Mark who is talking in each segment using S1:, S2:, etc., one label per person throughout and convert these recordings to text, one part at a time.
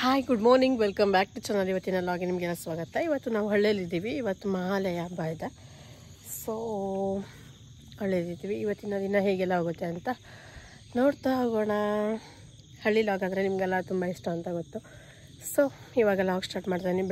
S1: Hi good morning, welcome back to channel. ಇವತ್ತಿನ ಲಾಗಿ ನಿಮಗೆಲ್ಲ ಸ್ವಾಗತ. ಇವತ್ತು ನಾವು ಹಳ್ಳಿಯಲ್ಲಿದ್ದೀವಿ. ಇವತ್ತು ಮಹಾಲಯ ಹಬ್ಬ ಇದೆ. ಸೊ ಹಳ್ಳಿಯಲ್ಲಿದ್ದೀವಿ. ಇವತ್ತಿನ ದಿನ ಹೇಗೆಲ್ಲ ಆಗುತ್ತೆ ಅಂತ ನೋಡ್ತಾ ಹೋಗೋಣ. ಹಳ್ಳಿ ಲಾಗ್ ಅಂದರೆ ನಿಮಗೆಲ್ಲ ತುಂಬ ಇಷ್ಟ ಅಂತ ಗೊತ್ತು. ಸೊ ಇವಾಗ ಲಾಗ್ ಸ್ಟಾರ್ಟ್ ಮಾಡ್ತಾನೆ.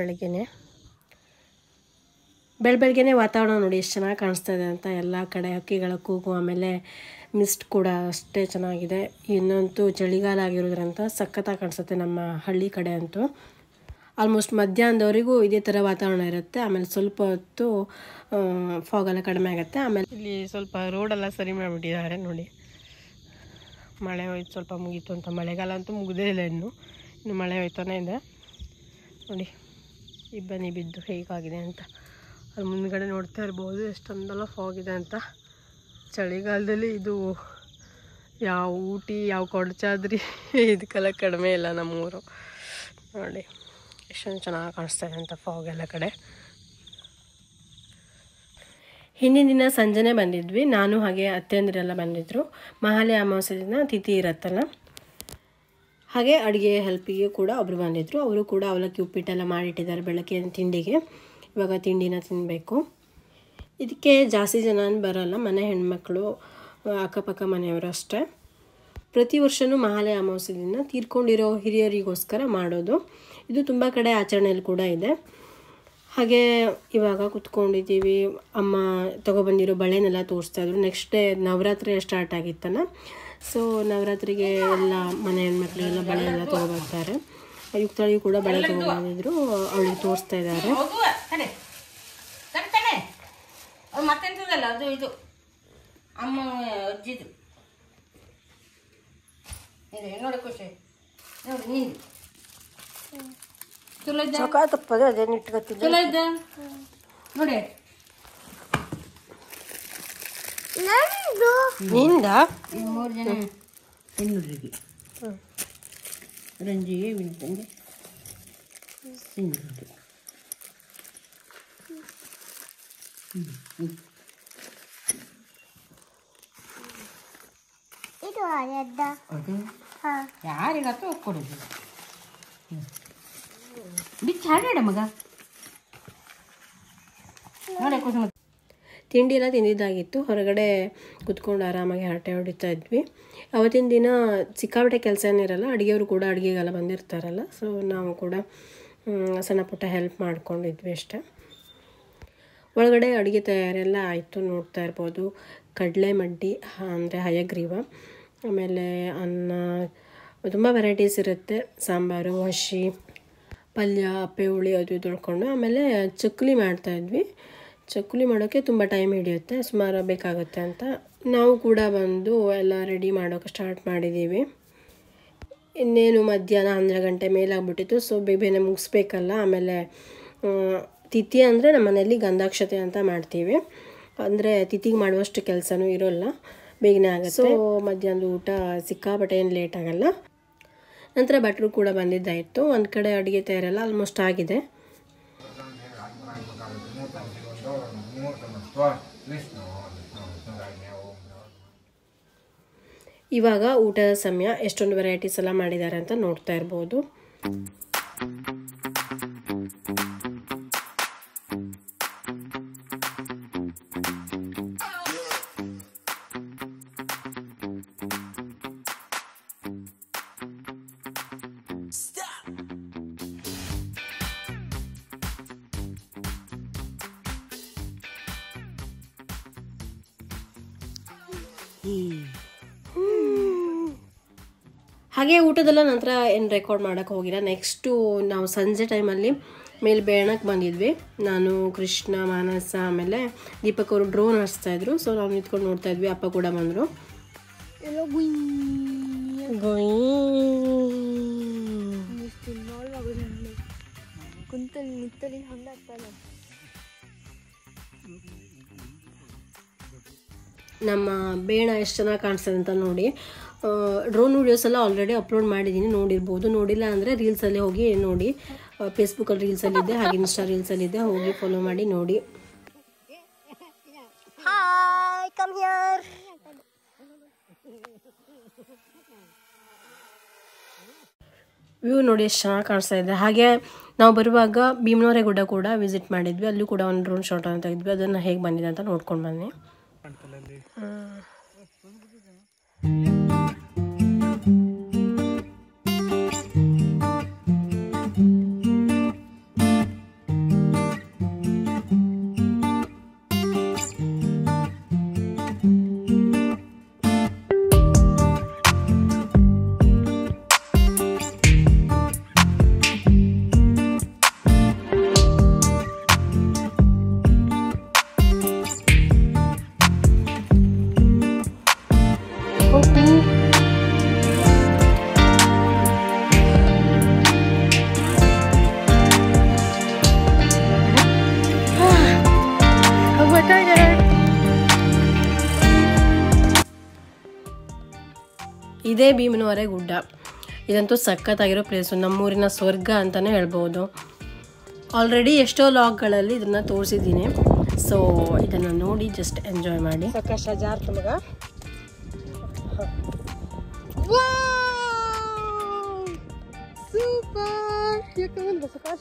S1: ಬೆಳಗ್ಗೆನೇ ವಾತಾವರಣ ನೋಡಿ ಎಷ್ಟು ಚೆನ್ನಾಗಿ ಕಾಣಿಸ್ತಾ ಇದೆ ಅಂತ. ಎಲ್ಲ ಕಡೆ ಹಕ್ಕಿಗಳ ಕೂಗು, ಆಮೇಲೆ ಮಿಸ್ಟ್ ಕೂಡ ಅಷ್ಟೇ ಚೆನ್ನಾಗಿದೆ. ಇನ್ನಂತೂ ಚಳಿಗಾಲ ಆಗಿರೋದ್ರಂತ ಸಖತ್ತಾಗಿ ಕಾಣಿಸುತ್ತೆ ನಮ್ಮ ಹಳ್ಳಿ ಕಡೆ ಅಂತೂ. ಆಲ್ಮೋಸ್ಟ್ ಮಧ್ಯಾಹ್ನದವರೆಗೂ ಇದೇ ಥರ ವಾತಾವರಣ ಇರುತ್ತೆ. ಆಮೇಲೆ ಸ್ವಲ್ಪ ಹೊತ್ತು ಫಾಗೆಲ್ಲ ಕಡಿಮೆ ಆಗುತ್ತೆ. ಆಮೇಲೆ ಇಲ್ಲಿ ಸ್ವಲ್ಪ ರೋಡೆಲ್ಲ ಸರಿ ಮಾಡಿಬಿಟ್ಟಿದ್ದಾರೆ ನೋಡಿ. ಮಳೆ ಹೋಯ್ತು, ಸ್ವಲ್ಪ ಮುಗೀತು ಅಂತ. ಮಳೆಗಾಲ ಅಂತೂ ಮುಗಿದೇ ಇಲ್ಲ ಇನ್ನು ಮಳೆ ಹೋಯ್ತಾನೆ ಇದೆ ನೋಡಿ. ಇಬ್ಬನಿ ಬಿದ್ದು ಹೇಗಾಗಿದೆ ಅಂತ ಅಲ್ಲಿ ಮುಂದ್ಗಡೆ ನೋಡ್ತಾ ಇರ್ಬೋದು. ಎಷ್ಟೊಂದೆಲ್ಲ ಫಾಗ್ ಇದೆ ಅಂತ. ಚಳಿಗಾಲದಲ್ಲಿ ಇದು ಯಾವ ಊಟಿ, ಯಾವ ಕೊಡಚಾದ್ರಿ ಇದಕ್ಕೆಲ್ಲ ಕಡಿಮೆ ಇಲ್ಲ ನಮ್ಮೂರು ನೋಡಿ. ಎಷ್ಟೊಂದು ಚೆನ್ನಾಗಿ ಕಾಣಿಸ್ತಾ ಇದೆ ಅಂತ ಫಾಗ್ ಎಲ್ಲ ಕಡೆ. ಹಿಂದಿನ ದಿನ ಸಂಜೆನೇ ಬಂದಿದ್ವಿ. ನಾನು ಹಾಗೆ ಅತ್ತೆಯಂದಿರೆಲ್ಲ ಬಂದಿದ್ದರು. ಮಹಾಲಯ ಅಮಾವಾಸ್ಯೆ ದಿನ ತಿಥಿ ಇರುತ್ತಲ್ಲ, ಹಾಗೆ ಅಡುಗೆ ಹೆಲ್ಪಿಗೆ ಕೂಡ ಒಬ್ಬರು ಬಂದಿದ್ದರು. ಅವರು ಕೂಡ ಅವಲಕ್ಕಿ ಉಪ್ಪಿಟ್ಟೆಲ್ಲ ಮಾಡಿಟ್ಟಿದ್ದಾರೆ ಬೆಳಗ್ಗೆ ತಿಂಡಿಗೆ. ಇವಾಗ ತಿಂಡಿನ ತಿನ್ನಬೇಕು. ಇದಕ್ಕೆ ಜಾಸ್ತಿ ಜನ ಬರೋಲ್ಲ, ಮನೆ ಹೆಣ್ಮಕ್ಳು, ಅಕ್ಕಪಕ್ಕ ಮನೆಯವರು ಅಷ್ಟೇ. ಪ್ರತಿ ವರ್ಷವೂ ಮಹಾಲಯ ಅಮಾವಾಸ್ಯೆ ದಿನ ತೀರ್ಕೊಂಡಿರೋ ಹಿರಿಯರಿಗೋಸ್ಕರ ಮಾಡೋದು. ಇದು ತುಂಬ ಕಡೆ ಆಚರಣೆಯಲ್ಲಿ ಕೂಡ ಇದೆ. ಹಾಗೆ ಇವಾಗ ಕುತ್ಕೊಂಡಿದ್ದೀವಿ. ಅಮ್ಮ ತೊಗೊಬಂದಿರೋ ಬಳೆನೆಲ್ಲ ತೋರಿಸ್ತಾಯಿದ್ರು. ನೆಕ್ಸ್ಟ್ ಡೇ ನವರಾತ್ರಿ ಸ್ಟಾರ್ಟ್ ಆಗಿತ್ತಲ್ಲ, ಸೊ ನವರಾತ್ರಿಗೆ ಎಲ್ಲ ಮನೆ ಹೆಣ್ಮಕ್ಳಿಗೆಲ್ಲ ಬಳೆ ಎಲ್ಲ ತೊಗೊಬರ್ತಾರೆ. ಯುಕ್ತಳಿಗೂ ಕೂಡ ಬಳೆ ತೊಗೊಬಂದಿದ್ರು, ಅವಳಿಗೆ ತೋರಿಸ್ತಾ ಇದ್ದಾರೆ.
S2: ಮತ್ತೆಂತದಲ್ಲ ಅದು ಇದು ಅಮ್ಮ ಅಜ್ಜಿದು ನೋಡಿ. ಖುಷಿ ನೋಡಿ. ನೀನು ಚಲೋ ಇದ್ದ
S1: ತಪ್ಪದೆ ಅದೇನು ಇಟ್ಕೊತಿದ್ದೆ.
S2: ಚಲೋ ಇದ್ದ ನೋಡಿ.
S1: ನಿಂದ
S2: 3 ಜನ ಹೆಣ್ಣುಡ್ರಿಗೆ ರಂಜಿಗೆ ಬಿಡ್ತಂಗೆ ಸಿಂಧು. ಯಾರಿಗತ್ತೋ ಕೊಡುದು ಬಿಚ್ಚ ಹಾಡ ಮಗ ನೋಡಿ. ಕುಸುಮ
S1: ತಿಂಡಿ ಎಲ್ಲ ತಿಂದಿದ್ದಾಗಿತ್ತು. ಹೊರಗಡೆ ಕುತ್ಕೊಂಡು ಆರಾಮಾಗಿ ಹರಟೆ ಹೊಡಿತಾ ಇದ್ವಿ. ಅವತ್ತಿನ ದಿನ ಸಿಕ್ಕಾಪಟ್ಟೆ ಕೆಲಸ ಏನಿರಲ್ಲ, ಅಡುಗೆಯವರು ಕೂಡ ಅಡುಗೆಗೆಲ್ಲ ಬಂದಿರ್ತಾರಲ್ಲ, ಸೊ ನಾವು ಕೂಡ ಸಣ್ಣ ಪುಟ್ಟ ಹೆಲ್ಪ್ ಮಾಡ್ಕೊಂಡಿದ್ವಿ ಅಷ್ಟೇ. ಒಳಗಡೆ ಅಡುಗೆ ತಯಾರೆಲ್ಲ ಆಯಿತು. ನೋಡ್ತಾ ಇರ್ಬೋದು. ಕಡಲೆ ಮಡ್ಡಿ ಅಂದರೆ ಹಯಗ್ರೀವ, ಆಮೇಲೆ ಅನ್ನ, ತುಂಬ ವೆರೈಟೀಸ್ ಇರುತ್ತೆ. ಸಾಂಬಾರು, ಹಸಿ ಪಲ್ಯ, ಅಪ್ಪೆ ಹುಳಿ ಅದು ತೊಳ್ಕೊಂಡು, ಆಮೇಲೆ ಚಕ್ಕುಲಿ ಮಾಡ್ತಾಯಿದ್ವಿ. ಚಕ್ಕುಲಿ ಮಾಡೋಕ್ಕೆ ತುಂಬ ಟೈಮ್ ಹಿಡಿಯುತ್ತೆ, ಸುಮಾರು ಬೇಕಾಗುತ್ತೆ ಅಂತ ನಾವು ಕೂಡ ಬಂದು ಎಲ್ಲ ರೆಡಿ ಮಾಡೋಕ್ಕೆ ಸ್ಟಾರ್ಟ್ ಮಾಡಿದ್ದೀವಿ. ಇನ್ನೇನು ಮಧ್ಯಾಹ್ನ 12 ಗಂಟೆ ಮೇಲಾಗ್ಬಿಟ್ಟಿತ್ತು. ಸೊ ಬೇಗನೆ ಮುಗಿಸ್ಬೇಕಲ್ಲ. ಆಮೇಲೆ ತಿಥಿ ಅಂದರೆ ನಮ್ಮ ಮನೆಯಲ್ಲಿ ಗಂಧಾಕ್ಷತೆ ಅಂತ ಮಾಡ್ತೀವಿ. ಅಂದರೆ ತಿಥಿಗೆ ಮಾಡುವಷ್ಟು ಕೆಲಸನೂ ಇರೋಲ್ಲ, ಬೇಗನೆ ಆಗುತ್ತೆ. ಸೊ ಮಧ್ಯಾಹ್ನದ ಊಟ ಸಿಕ್ಕಾಪಟ್ಟೆ ಏನು ಲೇಟ್ ಆಗಲ್ಲ. ನಂತರ ಭಟ್ರು ಕೂಡ ಬಂದಿದ್ದಾಯಿತು. ಒಂದು ಕಡೆ ಅಡುಗೆ ತಯಾರೆಲ್ಲ ಆಲ್ಮೋಸ್ಟ್ ಆಗಿದೆ. ಇವಾಗ ಊಟದ ಸಮಯ. ಎಷ್ಟೊಂದು ವೆರೈಟೀಸ್ ಎಲ್ಲ ಮಾಡಿದ್ದಾರೆ ಅಂತ ನೋಡ್ತಾ ಇರ್ಬೋದು. ಹಾಗೆ ಊಟದೆಲ್ಲ ನಂತರ ಏನು ರೆಕಾರ್ಡ್ ಮಾಡೋಕ್ಕೆ ಹೋಗಿಲ್ಲ. ನೆಕ್ಸ್ಟು ನಾವು ಸಂಜೆ ಟೈಮಲ್ಲಿ ಮೇಲೆ ಬೇಣಕ್ಕೆ ಬಂದಿದ್ವಿ. ನಾನು, ಕೃಷ್ಣ, ಮಾನಸ, ಆಮೇಲೆ ದೀಪಕ್ ಅವರು ಡ್ರೋನ್ ಹರಿಸ್ತಾಯಿದ್ರು. ಸೊ ನಾವು ನಿಂತ್ಕೊಂಡು ನೋಡ್ತಾ ಇದ್ವಿ. ಅಪ್ಪ ಕೂಡ ಬಂದರು. ನಮ್ಮ ಬೇಣ ಎಷ್ಟು ಚೆನ್ನಾಗಿ ಕಾಣಿಸ್ತದೆ ಅಂತ ನೋಡಿ. ಡ್ರೋನ್ ವೀಡಿಯೋಸ್ ಎಲ್ಲ ಆಲ್ರೆಡಿ ಅಪ್ಲೋಡ್ ಮಾಡಿದ್ದೀನಿ, ನೋಡಿರ್ಬೋದು. ನೋಡಿಲ್ಲ ಅಂದರೆ ರೀಲ್ಸಲ್ಲಿ ಹೋಗಿ ನೋಡಿ. ಫೇಸ್ಬುಕ್ಕಲ್ಲಿ ರೀಲ್ಸಲ್ಲಿದೆ, ಹಾಗೆ ಇನ್ಸ್ಟಾ ರೀಲ್ಸಲ್ಲಿದೆ, ಹೋಗಿ ಫಾಲೋ ಮಾಡಿ ನೋಡಿ. Hi, come here. ವ್ಯೂ ನೋಡಿ ಎಷ್ಟು ಚೆನ್ನಾಗಿ ಕಾಣಿಸ್ತಾ ಇದೆ. ಹಾಗೆ ನಾವು ಬರುವಾಗ ಭೀಮನವರೆ ಗುಡ್ಡ ಕೂಡ ವಿಸಿಟ್ ಮಾಡಿದ್ವಿ, ಅಲ್ಲೂ ಕೂಡ ಒಂದು ಡ್ರೋನ್ ಶಾಟ್ ಅಂತ ತೆಗೆದ್ವಿ. ಅದನ್ನು ಹೇಗೆ ಬಂದಿದೆ ಅಂತ ನೋಡ್ಕೊಂಡು ಬನ್ನಿ. ಇದೇ ಭೀಮನವರೆ ಗುಡ್ಡ. ಇದಂತೂ ಸಖತ್ತಾಗಿರೋ ಪ್ಲೇಸು, ನಮ್ಮೂರಿನ ಸ್ವರ್ಗ ಅಂತಲೇ ಹೇಳ್ಬೋದು. ಆಲ್ರೆಡಿ ಎಷ್ಟೋ ಲಾಗ್ಗಳಲ್ಲಿ ಇದನ್ನು ತೋರಿಸಿದ್ದೀನಿ. ಸೊ ಇದನ್ನು ನೋಡಿ ಜಸ್ಟ್ ಎಂಜಾಯ್ ಮಾಡಿ. ಸಕಾಶ ಜಾರ್ ತಮಗ ಸೂಪರ್ ಸಕಾಶ.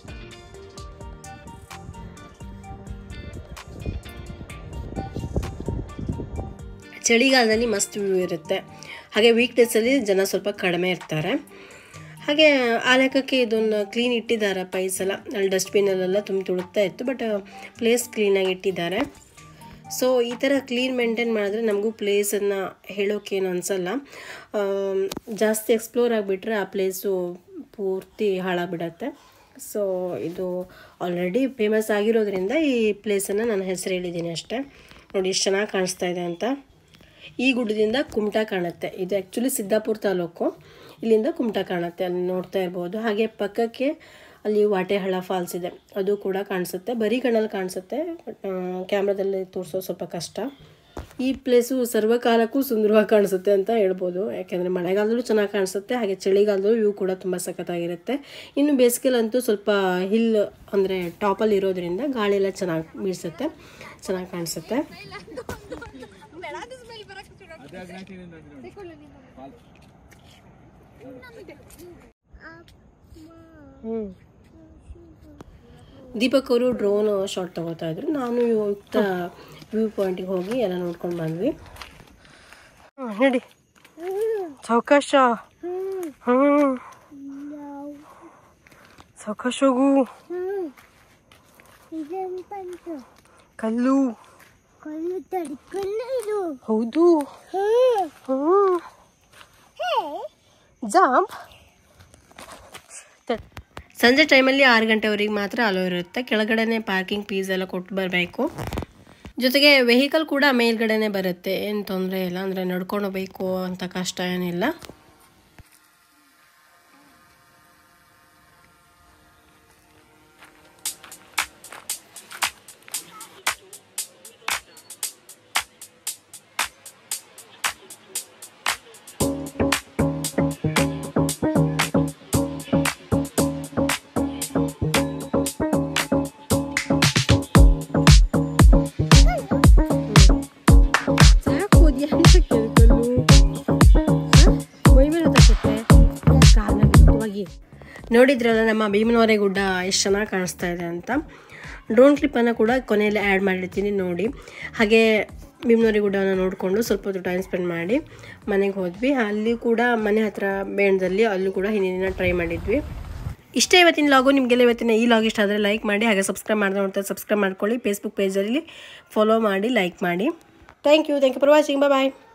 S1: ಚಳಿಗಾಲದಲ್ಲಿ ಮಸ್ತ್ ವ್ಯೂ ಇರುತ್ತೆ. ಹಾಗೆ ವೀಕ್ ಡೇಸಲ್ಲಿ ಜನ ಸ್ವಲ್ಪ ಕಡಿಮೆ ಇರ್ತಾರೆ. ಹಾಗೆ ಆ ಲೆಕ್ಕಕ್ಕೆ ಇದನ್ನು ಕ್ಲೀನ್ ಇಟ್ಟಿದ್ದಾರಪ್ಪ ಈ ಸಲ. ಅಲ್ಲಿ ಡಸ್ಟ್ಬಿನ್ನಲ್ಲೆಲ್ಲ ತುಂಬ ತುಳುಕ್ತಾ ಇತ್ತು, ಬಟ್ ಪ್ಲೇಸ್ ಕ್ಲೀನಾಗಿ ಇಟ್ಟಿದ್ದಾರೆ. ಸೊ ಈ ಥರ ಕ್ಲೀನ್ ಮೇಂಟೈನ್ ಮಾಡಿದ್ರೆ ನಮಗೂ ಪ್ಲೇಸನ್ನು ಹೇಳೋಕ್ಕೇನು ಅನಿಸಲ್ಲ. ಜಾಸ್ತಿ ಎಕ್ಸ್ಪ್ಲೋರ್ ಆಗಿಬಿಟ್ರೆ ಆ ಪ್ಲೇಸು ಪೂರ್ತಿ ಹಾಳಾಗ್ಬಿಡತ್ತೆ. ಸೊ ಇದು ಆಲ್ರೆಡಿ ಫೇಮಸ್ ಆಗಿರೋದ್ರಿಂದ ಈ ಪ್ಲೇಸನ್ನು ನಾನು ಹೆಸರು ಹೇಳಿದ್ದೀನಿ ಅಷ್ಟೇ. ನೋಡಿ ಎಷ್ಟು ಚೆನ್ನಾಗಿ ಕಾಣಿಸ್ತಾ ಇದೆ ಅಂತ. ಈ ಗುಡ್ಡದಿಂದ ಕುಮಟಾ ಕಾಣುತ್ತೆ. ಇದು ಆ್ಯಕ್ಚುಲಿ ಸಿದ್ದಾಪುರ ತಾಲೂಕು, ಇಲ್ಲಿಂದ ಕುಮಟಾ ಕಾಣುತ್ತೆ, ಅಲ್ಲಿ ನೋಡ್ತಾ ಇರ್ಬೋದು. ಹಾಗೆ ಪಕ್ಕಕ್ಕೆ ಅಲ್ಲಿ ವಾಟೆಹಳ್ಳ ಫಾಲ್ಸ್ ಇದೆ, ಅದು ಕೂಡ ಕಾಣಿಸುತ್ತೆ. ಬರೀ ಕಣ್ಣಲ್ಲಿ ಕಾಣಿಸುತ್ತೆ, ಕ್ಯಾಮ್ರಾದಲ್ಲಿ ತೋರಿಸೋ ಸ್ವಲ್ಪ ಕಷ್ಟ. ಈ ಪ್ಲೇಸು ಸರ್ವಕಾಲಕ್ಕೂ ಸುಂದರವಾಗಿ ಕಾಣಿಸುತ್ತೆ ಅಂತ ಹೇಳ್ಬೋದು. ಯಾಕೆಂದರೆ ಮಳೆಗಾಲದಲ್ಲೂ ಚೆನ್ನಾಗಿ ಕಾಣಿಸುತ್ತೆ, ಹಾಗೆ ಚಳಿಗಾಲದಲ್ಲೂ ವ್ಯೂ ಕೂಡ ತುಂಬ ಸಖತ್ತಾಗಿರುತ್ತೆ. ಇನ್ನು ಬೇಸಿಗೆಲಂತೂ ಸ್ವಲ್ಪ ಹಿಲ್ ಅಂದರೆ ಟಾಪಲ್ಲಿ ಇರೋದ್ರಿಂದ ಗಾಳಿ ಎಲ್ಲ ಚೆನ್ನಾಗಿ ಬೀಳಿಸುತ್ತೆ, ಚೆನ್ನಾಗಿ ಕಾಣಿಸುತ್ತೆ. ದೀಪಕ್ ಅವರು ಡ್ರೋನ್ ಶಾಟ್ ತಗೋತಾ ಇದ್ರು. ನಾನು ಯುಕ್ತ ವ್ಯೂ ಪಾಯಿಂಟಿಗೆ ಹೋಗಿ ಎಲ್ಲ ನೋಡ್ಕೊಂಡು ಬಂದ್ವಿ. ನೋಡಿ ಸಾವಕಾಶ, ಸಾವಕಾಶ ಹೋಗು. ಕಲ್ಲು ಹೌದು, ಜಾಂಪ್. ಸಂಜೆ ಟೈಮಲ್ಲಿ 6 ಗಂಟೆವರೆಗೆ ಮಾತ್ರ ಅಲೋ ಇರುತ್ತೆ. ಕೆಳಗಡೆನೆ ಪಾರ್ಕಿಂಗ್ ಫೀಸ್ ಎಲ್ಲ ಕೊಟ್ಟು ಬರಬೇಕು. ಜೊತೆಗೆ ವೆಹಿಕಲ್ ಕೂಡ ಮೇಲ್ಗಡೆನೆ ಬರುತ್ತೆ, ಏನು ತೊಂದರೆ ಇಲ್ಲ. ಅಂದರೆ ನಡ್ಕೊಂಡು ಹೋಗ್ಬೇಕು ಅಂತ ಕಷ್ಟ ಏನಿಲ್ಲ. ನೋಡಿದ್ರಲ್ಲ ನಮ್ಮ ಭೀಮನವರೆ ಗುಡ್ಡ ಎಷ್ಟು ಚೆನ್ನಾಗಿ ಕಾಣಿಸ್ತಾ ಇದೆ ಅಂತ. ಡ್ರೋನ್ ಕ್ಲಿಪ್ಪನ್ನು ಕೂಡ ಕೊನೆಯಲ್ಲಿ ಆ್ಯಡ್ ಮಾಡಿರ್ತೀನಿ ನೋಡಿ. ಹಾಗೆ ಭೀಮನವರೆ ಗುಡ್ಡವನ್ನು ನೋಡಿಕೊಂಡು ಸ್ವಲ್ಪ ಹೊತ್ತು ಟೈಮ್ ಸ್ಪೆಂಡ್ ಮಾಡಿ ಮನೆಗೆ ಹೋದ್ವಿ. ಅಲ್ಲಿ ಕೂಡ ಮನೆ ಹತ್ರ ಬೇಣದಲ್ಲಿ ಅಲ್ಲೂ ಕೂಡ ಹಿಂದಿನ ದಿನ ಟ್ರೈ ಮಾಡಿದ್ವಿ. ಇಷ್ಟೇ ಇವತ್ತಿನ ಲಾಗು. ನಿಮಗೆಲ್ಲ ಇವತ್ತಿನ ಈ ಲಾಗ್ ಇಷ್ಟ ಆದರೆ ಲೈಕ್ ಮಾಡಿ, ಹಾಗೆ ಸಬ್ಸ್ಕ್ರೈಬ್ ಮಾಡಿದ್ರೆ ನೋಡ್ತಾರೆ ಸಬ್ಸ್ಕ್ರೈಬ್ ಮಾಡ್ಕೊಳ್ಳಿ. ಫೇಸ್ಬುಕ್ ಪೇಜಲ್ಲಿ ಫಾಲೋ ಮಾಡಿ, ಲೈಕ್ ಮಾಡಿ. Thank you for watching. Bye.